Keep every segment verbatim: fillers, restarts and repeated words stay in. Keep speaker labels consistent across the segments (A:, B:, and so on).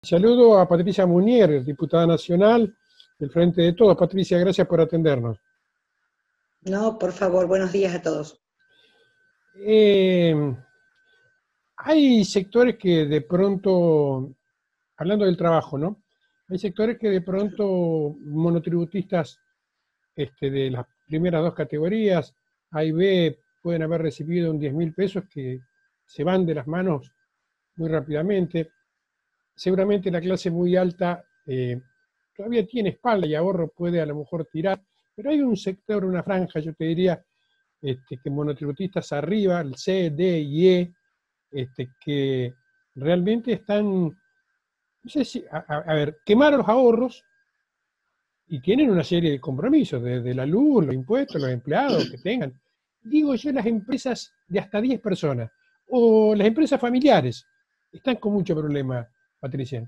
A: Saludo a Patricia Munier, diputada nacional del Frente de Todos. Patricia, gracias por atendernos.
B: No, por favor, buenos días a todos.
A: Eh, hay sectores que de pronto, hablando del trabajo, ¿no? Hay sectores que de pronto monotributistas este, de las primeras dos categorías, A y B, pueden haber recibido un diez mil pesos que se van de las manos muy rápidamente. Seguramente la clase muy alta eh, todavía tiene espalda y ahorro, puede a lo mejor tirar, pero hay un sector, una franja, yo te diría, este, que monotributistas arriba, el C, D y E, este, que realmente están, no sé si, a, a ver, quemaron los ahorros y tienen una serie de compromisos, desde la luz, los impuestos, los empleados que tengan. Digo yo, las empresas de hasta diez personas, o las empresas familiares, están con mucho problema, Patricia.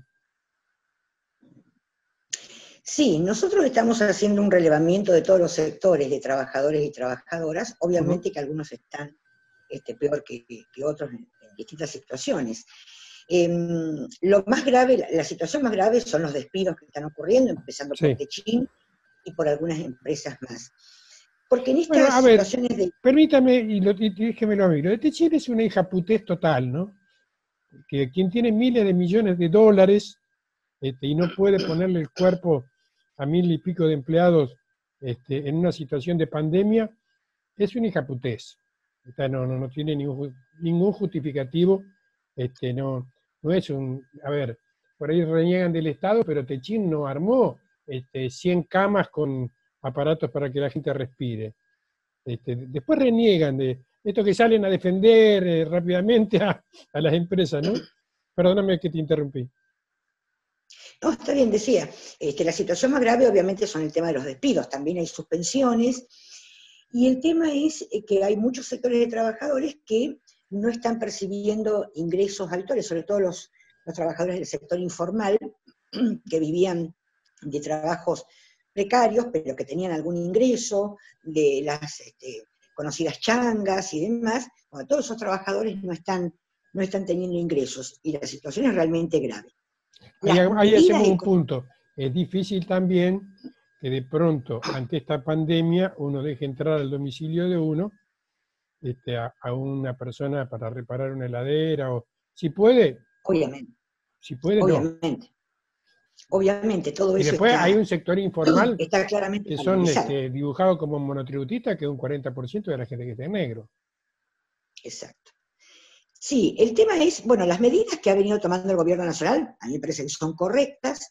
B: Sí, nosotros estamos haciendo un relevamiento de todos los sectores de trabajadores y trabajadoras, obviamente uh-huh. que algunos están este, peor que, que otros en, en distintas situaciones. Eh, lo más grave, la, la situación más grave son los despidos que están ocurriendo, empezando sí. por Techin y por algunas empresas más. Porque en estas
A: bueno, a ver,
B: situaciones de...
A: Permítame, y, lo, y déjemelo a mí, lo de Techin es una hijaputés total, ¿no? Que quien tiene miles de millones de dólares este, y no puede ponerle el cuerpo a mil y pico de empleados este, en una situación de pandemia, es una hijaputés. Esta no, no, no tiene ningún, ningún justificativo, este, no, no es un, a ver, por ahí reniegan del Estado, pero Techin no armó este, cien camas con aparatos para que la gente respire. Este, después reniegan de estos que salen a defender eh, rápidamente a, a las empresas, ¿no? Perdóname que te interrumpí.
B: No, está bien, decía, este, la situación más grave obviamente son el tema de los despidos, también hay suspensiones, y el tema es que hay muchos sectores de trabajadores que no están percibiendo ingresos habituales, sobre todo los, los trabajadores del sector informal, que vivían de trabajos precarios, pero que tenían algún ingreso, de las este, conocidas changas y demás. Bueno, todos esos trabajadores no están, no están teniendo ingresos, y la situación es realmente grave.
A: Ahí, ahí hacemos un punto. Es difícil también que de pronto, ante esta pandemia, uno deje entrar al domicilio de uno este, a, a una persona para reparar una heladera, o si puede.
B: Obviamente.
A: Si puede,
B: Obviamente. No. Obviamente, todo
A: y
B: eso
A: después
B: está,
A: hay un sector informal
B: está claramente
A: que son este, dibujados como monotributistas, que es un cuarenta por ciento de la gente que está en negro.
B: Exacto. Sí, el tema es, bueno, las medidas que ha venido tomando el gobierno nacional, a mí me parece que son correctas,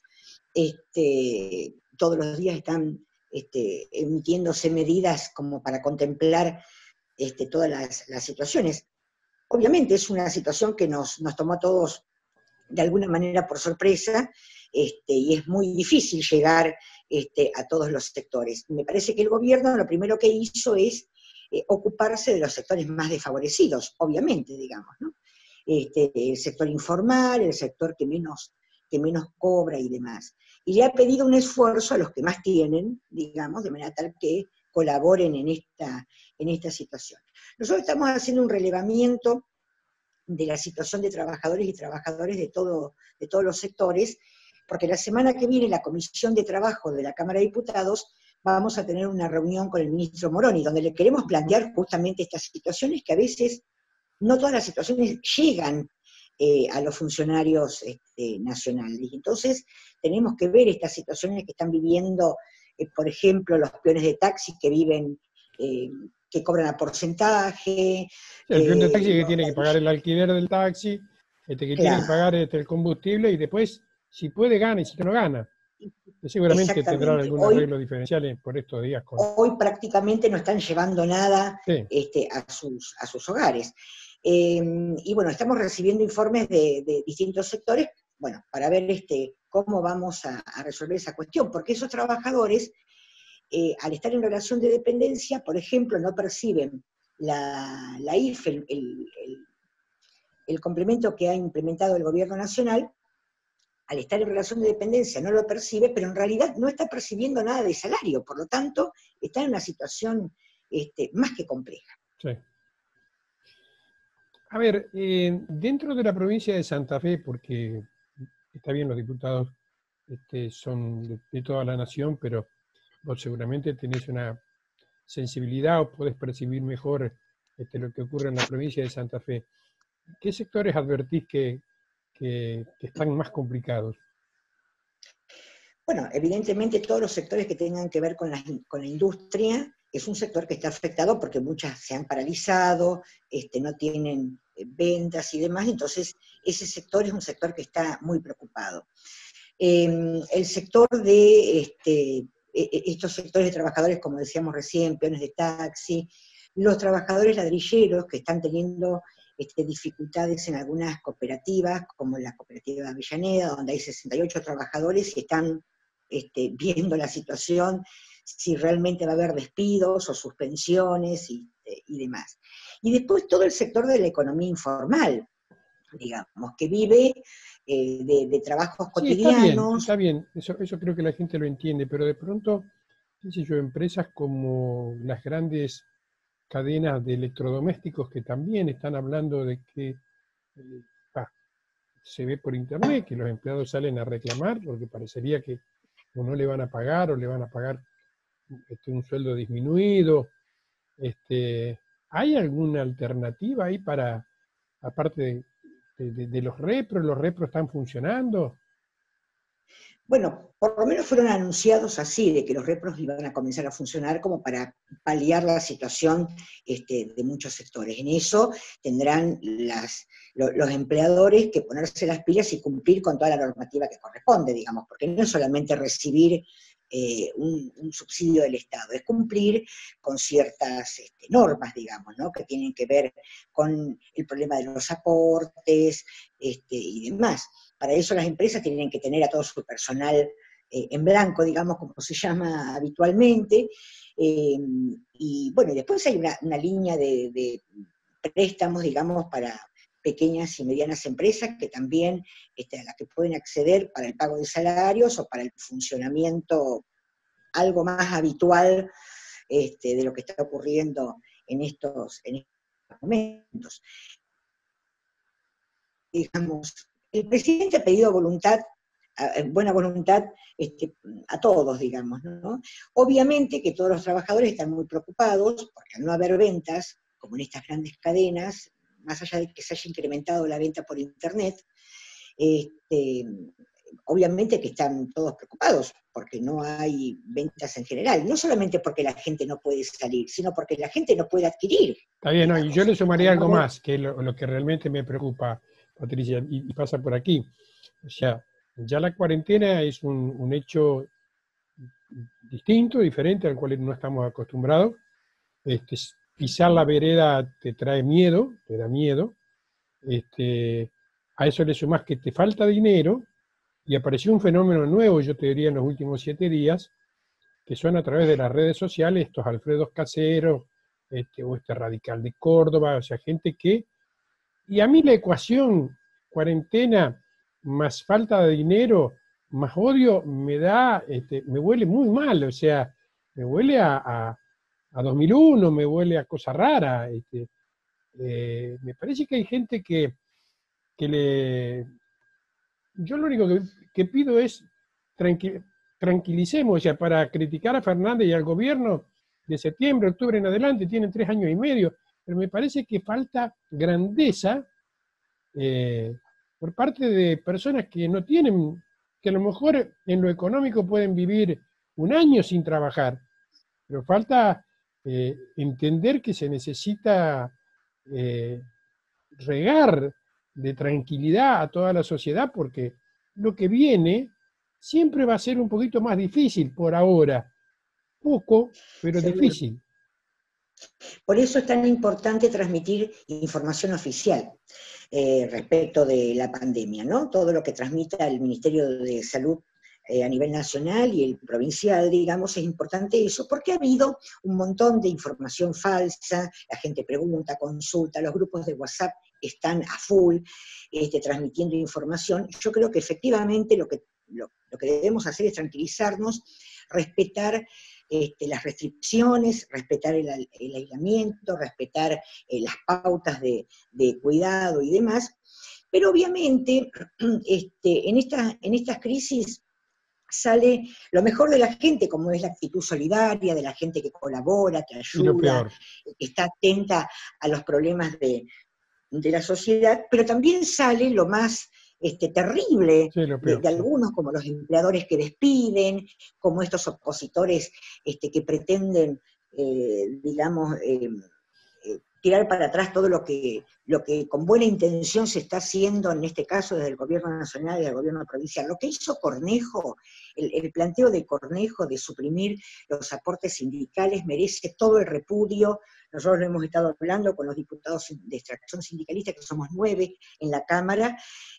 B: este, todos los días están este, emitiéndose medidas como para contemplar este, todas las, las situaciones. Obviamente es una situación que nos, nos tomó a todos de alguna manera por sorpresa, este, y es muy difícil llegar este, a todos los sectores. Me parece que el gobierno lo primero que hizo es eh, ocuparse de los sectores más desfavorecidos, obviamente, digamos, ¿no? Este, el sector informal, el sector que menos, que menos cobra y demás. Y le ha pedido un esfuerzo a los que más tienen, digamos, de manera tal que colaboren en esta, en esta situación. Nosotros estamos haciendo un relevamiento de la situación de trabajadores y trabajadores de, todo, de todos los sectores, porque la semana que viene la Comisión de Trabajo de la Cámara de Diputados vamos a tener una reunión con el ministro Moroni, donde le queremos plantear justamente estas situaciones que a veces, no todas las situaciones llegan eh, a los funcionarios este, nacionales. Entonces, tenemos que ver estas situaciones que están viviendo, eh, por ejemplo, los peones de taxi que viven... Eh, que cobran a porcentaje.
A: Sí, el peón de taxi
B: eh,
A: que tiene que pagar el alquiler del taxi, este, que claro. tiene que pagar este, el combustible, y después, si puede, gana, y si no gana. Seguramente tendrán algún hoy, arreglo diferencial por estos días. Con...
B: Hoy prácticamente no están llevando nada sí. este, a, sus, a sus hogares. Eh, y bueno, estamos recibiendo informes de, de distintos sectores, bueno, para ver este, cómo vamos a, a resolver esa cuestión, porque esos trabajadores, eh, al estar en relación de dependencia, por ejemplo, no perciben la, la I F E, el, el, el, el complemento que ha implementado el gobierno nacional. Al estar en relación de dependencia no lo percibe, pero en realidad no está percibiendo nada de salario, por lo tanto, está en una situación este, más que compleja.
A: Sí. A ver, eh, dentro de la provincia de Santa Fe, porque está bien, los diputados este, son de, de toda la nación, pero vos seguramente tenés una sensibilidad o podés percibir mejor este, lo que ocurre en la provincia de Santa Fe. ¿Qué sectores advertís que, que, que están más complicados?
B: Bueno, evidentemente todos los sectores que tengan que ver con la, con la industria es un sector que está afectado porque muchas se han paralizado, este, no tienen ventas y demás, entonces ese sector es un sector que está muy preocupado. Eh, el sector de este, estos sectores de trabajadores, como decíamos recién, peones de taxi, los trabajadores ladrilleros que están teniendo este, dificultades en algunas cooperativas, como la cooperativa de Avellaneda, donde hay sesenta y ocho trabajadores y están este, viendo la situación, si realmente va a haber despidos o suspensiones y, y demás. Y después todo el sector de la economía informal, digamos, que vive eh, de, de trabajos
A: Sí, está bien,
B: cotidianos.
A: está bien, eso, eso creo que la gente lo entiende, pero de pronto, qué sé yo, empresas como las grandes cadenas de electrodomésticos que también están hablando de que eh, ah, se ve por internet que los empleados salen a reclamar porque parecería que o no le van a pagar o le van a pagar este, un sueldo disminuido. Este, ¿hay alguna alternativa ahí para, aparte de, de, de, de los repros, los repros están funcionando?
B: Bueno, por lo menos fueron anunciados así, de que los repros iban a comenzar a funcionar como para paliar la situación este, de muchos sectores. En eso tendrán las, lo, los empleadores que ponerse las pilas y cumplir con toda la normativa que corresponde, digamos, porque no es solamente recibir eh, un, un subsidio del Estado, es cumplir con ciertas este, normas, digamos, ¿no? Que tienen que ver con el problema de los aportes este, y demás. Para eso las empresas tienen que tener a todo su personal eh, en blanco, digamos, como se llama habitualmente, eh, y bueno, y después hay una, una línea de, de préstamos, digamos, para pequeñas y medianas empresas que también este, a las que pueden acceder para el pago de salarios o para el funcionamiento algo más habitual este, de lo que está ocurriendo en estos, en estos momentos. Digamos, el presidente ha pedido voluntad, buena voluntad este, a todos, digamos, ¿no? Obviamente que todos los trabajadores están muy preocupados porque al no haber ventas, como en estas grandes cadenas, más allá de que se haya incrementado la venta por internet, este, obviamente que están todos preocupados porque no hay ventas en general, no solamente porque la gente no puede salir, sino porque la gente no puede adquirir.
A: Está bien, ¿no? Y yo le sumaría algo
B: haber...
A: más, que es lo, lo que realmente me preocupa, Patricia, y, y pasa por aquí. O sea, ya la cuarentena es un, un hecho distinto, diferente al cual no estamos acostumbrados. Este, pisar la vereda te trae miedo, te da miedo. Este, a eso le sumás que te falta dinero y apareció un fenómeno nuevo, yo te diría en los últimos siete días, que son a través de las redes sociales, estos Alfredos Caseros, este, o este Radical de Córdoba, o sea, gente que... Y a mí la ecuación cuarentena más falta de dinero más odio me da, este, me huele muy mal, o sea, me huele a, a, a dos mil uno, me huele a cosa rara. Este, eh, me parece que hay gente que, que le... Yo lo único que, que pido es tranqui, tranquilicemos, o sea, para criticar a Fernández y al gobierno de septiembre, octubre en adelante, tienen tres años y medio, pero me parece que falta grandeza eh, por parte de personas que no tienen, que a lo mejor en lo económico pueden vivir un año sin trabajar, pero falta eh, entender que se necesita eh, regar de tranquilidad a toda la sociedad, porque lo que viene siempre va a ser un poquito más difícil por ahora, poco, pero
B: Seguro.
A: difícil.
B: Por eso es tan importante transmitir información oficial eh, respecto de la pandemia, ¿no? Todo lo que transmita el Ministerio de Salud eh, a nivel nacional y el provincial, digamos, es importante eso, porque ha habido un montón de información falsa, la gente pregunta, consulta, los grupos de WhatsApp están a full este, transmitiendo información. Yo creo que efectivamente lo que, lo, lo que debemos hacer es tranquilizarnos, respetar Este, las restricciones, respetar el, el aislamiento, respetar eh, las pautas de, de cuidado y demás, Pero obviamente este, en, esta, en estas crisis sale lo mejor de la gente, como es la actitud solidaria, de la gente que colabora, que
A: Y lo
B: ayuda,
A: peor.
B: que está atenta a los problemas de, de la sociedad, pero también sale lo más este, terrible
A: Sí, lo
B: de,
A: peor,
B: de
A: sí.
B: algunos, como los empleadores que despiden, como estos opositores este, que pretenden, eh, digamos, eh, eh, tirar para atrás todo lo que, lo que con buena intención se está haciendo, en este caso desde el gobierno nacional y del gobierno provincial. Lo que hizo Cornejo, el, el planteo de Cornejo de suprimir los aportes sindicales merece todo el repudio. Nosotros lo hemos estado hablando con los diputados de extracción sindicalista, que somos nueve en la Cámara,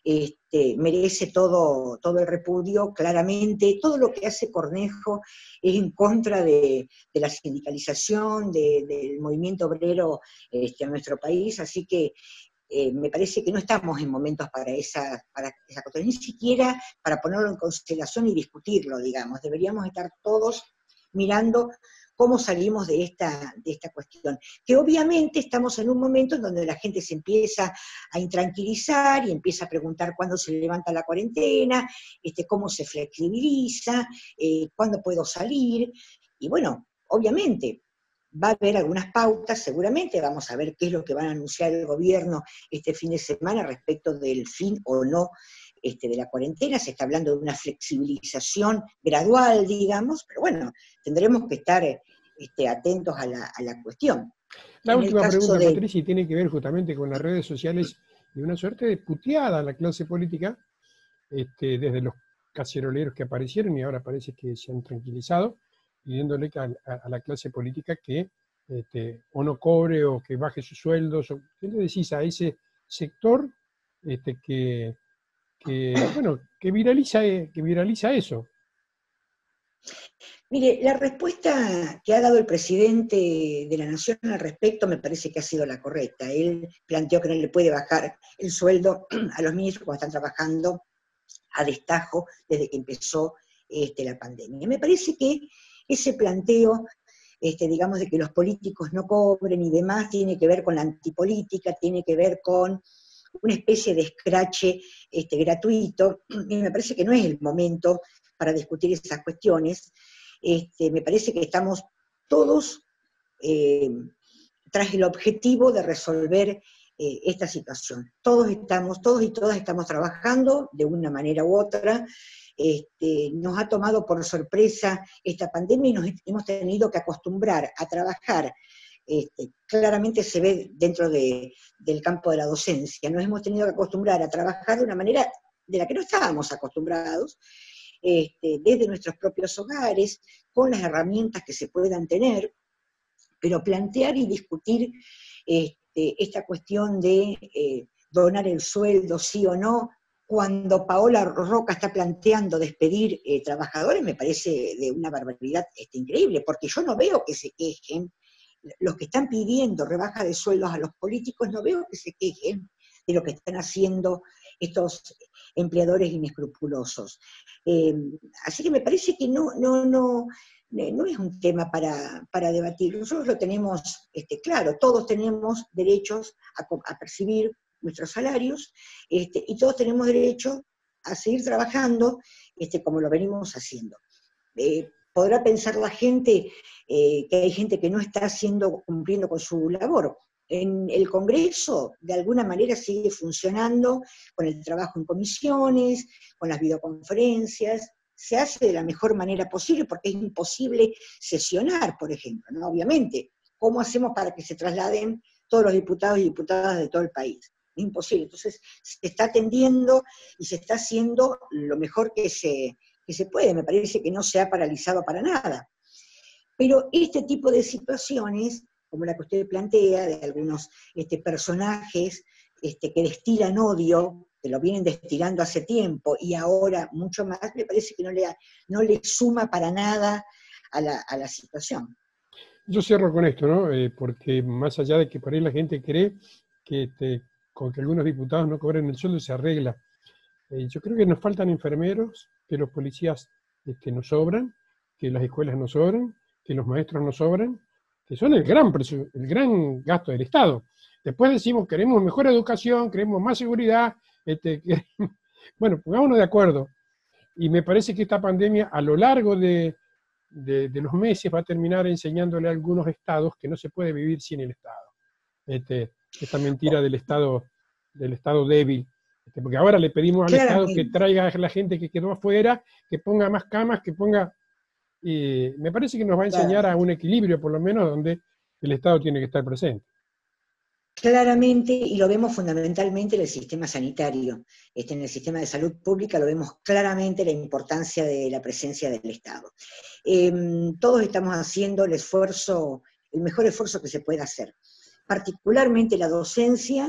B: este, merece todo, todo el repudio, claramente. Todo lo que hace Cornejo es en contra de, de la sindicalización, de, del movimiento obrero este, en nuestro país, así que eh, me parece que no estamos en momentos para esa, para esa cosa, ni siquiera para ponerlo en consideración y discutirlo, digamos. Deberíamos estar todos mirando cómo salimos de esta, de esta cuestión. Que obviamente estamos en un momento en donde la gente se empieza a intranquilizar y empieza a preguntar cuándo se levanta la cuarentena, este, cómo se flexibiliza, eh, cuándo puedo salir, y bueno, obviamente va a haber algunas pautas, seguramente vamos a ver qué es lo que van a anunciar el gobierno este fin de semana respecto del fin o no este, de la cuarentena. Se está hablando de una flexibilización gradual, digamos, pero bueno, tendremos que estar este, atentos a la, a la cuestión.
A: La
B: En el
A: última
B: caso
A: pregunta,
B: de...
A: Patricia, y tiene que ver justamente con las redes sociales y una suerte de puteada a la clase política, este, desde los caceroleros que aparecieron y ahora parece que se han tranquilizado, pidiéndole a, a, a la clase política que este, o no cobre o que baje sus sueldos. O, ¿qué le decís a ese sector este, que, que, bueno, que viraliza, que viraliza eso?
B: Mire, la respuesta que ha dado el presidente de la Nación al respecto me parece que ha sido la correcta. Él planteó que no le puede bajar el sueldo a los ministros cuando están trabajando a destajo desde que empezó este, la pandemia. Me parece que ese planteo, este, digamos, de que los políticos no cobren y demás, tiene que ver con la antipolítica, tiene que ver con una especie de escrache este, gratuito, y me parece que no es el momento para discutir esas cuestiones. Este, me parece que estamos todos eh, tras el objetivo de resolver eh, esta situación. Todos estamos, todos y todas estamos trabajando de una manera u otra. Este, nos ha tomado por sorpresa esta pandemia y nos hemos tenido que acostumbrar a trabajar. Este, claramente se ve dentro de, del campo de la docencia. Nos hemos tenido que acostumbrar a trabajar de una manera de la que no estábamos acostumbrados, este, desde nuestros propios hogares, con las herramientas que se puedan tener, pero plantear y discutir este, esta cuestión de eh, donar el sueldo, sí o no, cuando Paola Roca está planteando despedir eh, trabajadores, me parece de una barbaridad este, increíble, porque yo no veo que se quejen, los que están pidiendo rebaja de sueldos a los políticos, no veo que se quejen de lo que están haciendo estos empleadores inescrupulosos. Eh, así que me parece que no, no, no, no es un tema para, para debatir. Nosotros lo tenemos este, claro, todos tenemos derechos a, a percibir nuestros salarios este, y todos tenemos derecho a seguir trabajando este, como lo venimos haciendo. Eh, podrá pensar la gente eh, que hay gente que no está haciendo, cumpliendo con su labor. En el Congreso, de alguna manera, sigue funcionando con el trabajo en comisiones, con las videoconferencias, se hace de la mejor manera posible, porque es imposible sesionar, por ejemplo, ¿no? Obviamente. ¿Cómo hacemos para que se trasladen todos los diputados y diputadas de todo el país? Es imposible. Entonces, se está atendiendo y se está haciendo lo mejor que se, que se puede. Me parece que no se ha paralizado para nada. Pero este tipo de situaciones, como la que usted plantea, de algunos este, personajes este, que destilan odio, que lo vienen destilando hace tiempo, y ahora mucho más, me parece que no le, no le suma para nada a la, a la situación.
A: Yo cierro con esto, ¿no? Eh, porque más allá de que por ahí la gente cree que este, con que algunos diputados no cobren el sueldo se arregla. Eh, yo creo que nos faltan enfermeros, que los policías este, nos sobran, que las escuelas nos sobran, que los maestros nos sobran, que son el gran, el gran gasto del Estado. Después decimos, queremos mejor educación, queremos más seguridad, Este, que, bueno, pongámonos de acuerdo. Y me parece que esta pandemia a lo largo de, de, de los meses va a terminar enseñándole a algunos estados que no se puede vivir sin el Estado. Este, esta mentira del Estado, del Estado débil. Este, porque ahora le pedimos al Estado que
B: Claramente.
A: traiga a la gente que quedó afuera, que ponga más camas, que ponga... Y me parece que nos va a enseñar a
B: Claramente.
A: un equilibrio, por lo menos, donde el Estado tiene que estar presente.
B: Claramente, y lo vemos fundamentalmente en el sistema sanitario, este, en el sistema de salud pública lo vemos claramente la importancia de la presencia del Estado. Eh, todos estamos haciendo el esfuerzo, el mejor esfuerzo que se pueda hacer, particularmente la docencia,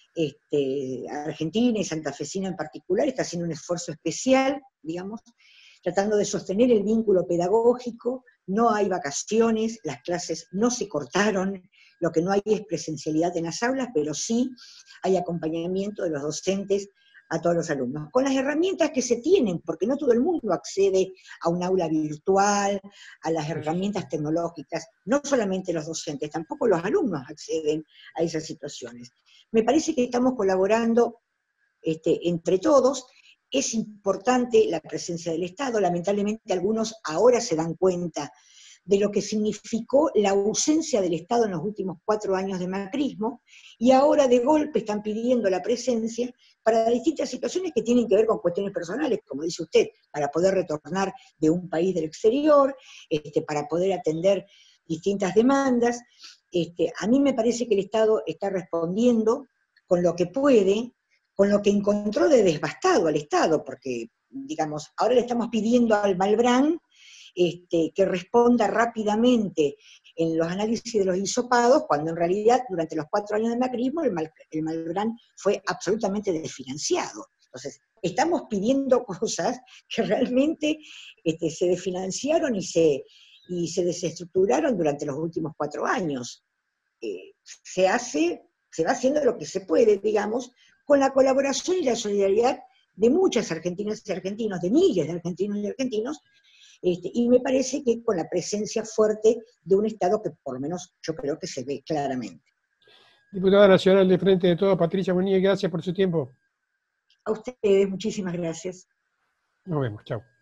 B: este, argentina y santafesina en particular, está haciendo un esfuerzo especial, digamos, tratando de sostener el vínculo pedagógico, no hay vacaciones, las clases no se cortaron, lo que no hay es presencialidad en las aulas, pero sí hay acompañamiento de los docentes a todos los alumnos, con las herramientas que se tienen, porque no todo el mundo accede a un aula virtual, a las herramientas tecnológicas, no solamente los docentes, tampoco los alumnos acceden a esas situaciones. Me parece que estamos colaborando este, entre todos. Es importante la presencia del Estado, lamentablemente algunos ahora se dan cuenta de lo que significó la ausencia del Estado en los últimos cuatro años de macrismo, y ahora de golpe están pidiendo la presencia para distintas situaciones que tienen que ver con cuestiones personales, como dice usted, para poder retornar de un país del exterior, este, para poder atender distintas demandas. Este, a mí me parece que el Estado está respondiendo con lo que puede, con lo que encontró de devastado al Estado, porque, digamos, ahora le estamos pidiendo al Malbrán este, que responda rápidamente en los análisis de los hisopados, cuando en realidad durante los cuatro años de macrismo el, Mal, el Malbrán fue absolutamente desfinanciado. Entonces, estamos pidiendo cosas que realmente este, se desfinanciaron y se, y se desestructuraron durante los últimos cuatro años. Eh, se hace, se va haciendo lo que se puede, digamos, con la colaboración y la solidaridad de muchas argentinas y argentinos, de miles de argentinos y argentinos, este, y me parece que con la presencia fuerte de un Estado que por lo menos yo creo que se ve claramente.
A: Diputada Nacional de Frente de Todos, Patricia Bonilla, gracias por su tiempo.
B: A ustedes, muchísimas gracias.
A: Nos vemos, chao.